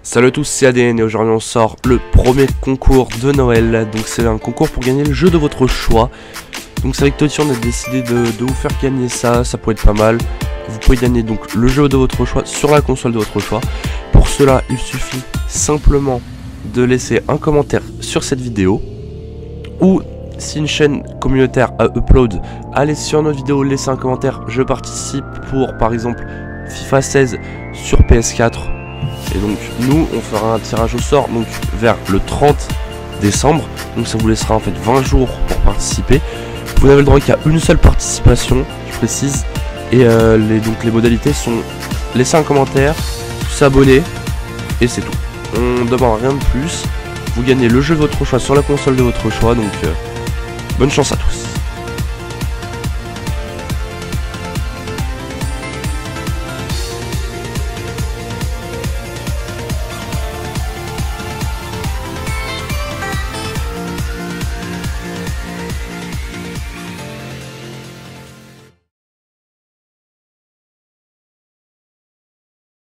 Salut à tous, c'est ADN et aujourd'hui on sort le premier concours de Noël. Donc c'est un concours pour gagner le jeu de votre choix. Donc c'est avec Totti on a décidé de vous faire gagner ça pourrait être pas mal. Vous pouvez gagner donc le jeu de votre choix sur la console de votre choix. Pour cela il suffit simplement de laisser un commentaire sur cette vidéo. Ou si une chaîne communautaire a upload, allez sur notre vidéo, laissez un commentaire, je participe pour par exemple FIFA 16 sur PS4. Et donc nous on fera un tirage au sort donc vers le 30 décembre. Donc ça vous laissera en fait 20 jours pour participer. Vous n'avez le droit qu'à une seule participation, je précise. Et donc les modalités sont laisser un commentaire, s'abonner et c'est tout. On ne demande rien de plus. Vous gagnez le jeu de votre choix sur la console de votre choix. Donc bonne chance à tous.